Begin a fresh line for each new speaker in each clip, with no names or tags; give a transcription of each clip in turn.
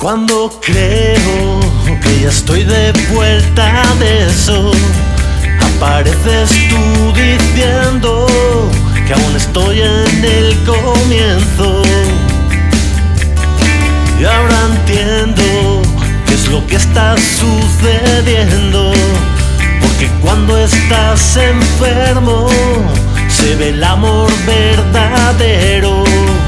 Cuando creo que ya estoy de vuelta de eso, apareces tú diciendo que aún estoy en el comienzo. Y ahora entiendo qué es lo que está sucediendo, porque cuando estás enfermo se ve el amor verdadero.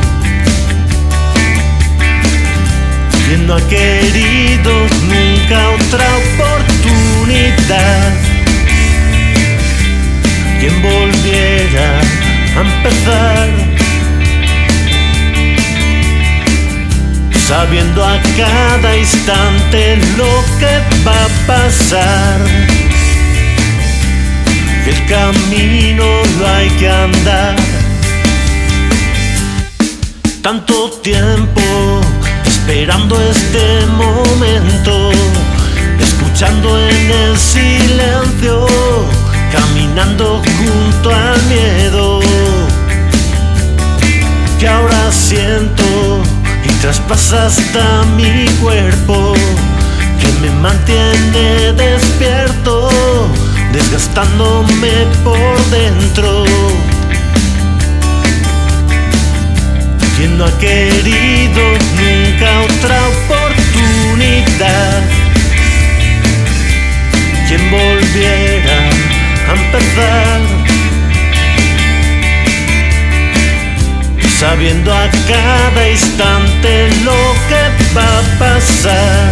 ¿Quién no ha querido nunca otra oportunidad? ¿Quién volviera a empezar? Sabiendo a cada instante lo que va a pasar, que el camino lo hay que andar. Tanto tiempo esperando este momento, escuchando en el silencio, caminando junto al miedo, que ahora siento y traspasa hasta mi cuerpo, que me mantiene despierto, desgastándome por dentro. ¿Quién no ha querido nunca otra oportunidad? ¿Quién volviera a empezar? Sabiendo a cada instante lo que va a pasar,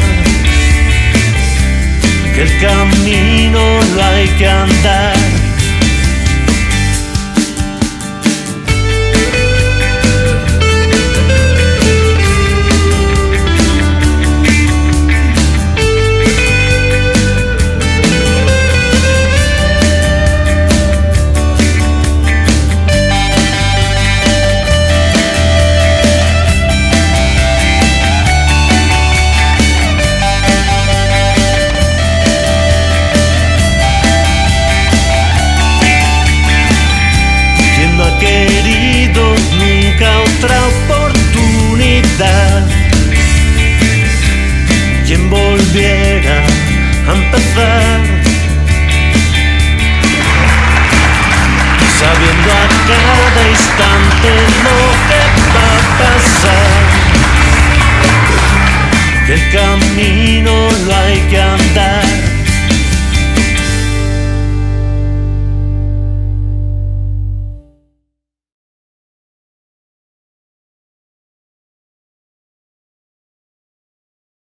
que el camino lo hay que andar. Otra oportunidad, quien volviera a empezar, sabiendo a cada instante lo que va a pasar, que el camino lo hay que andar.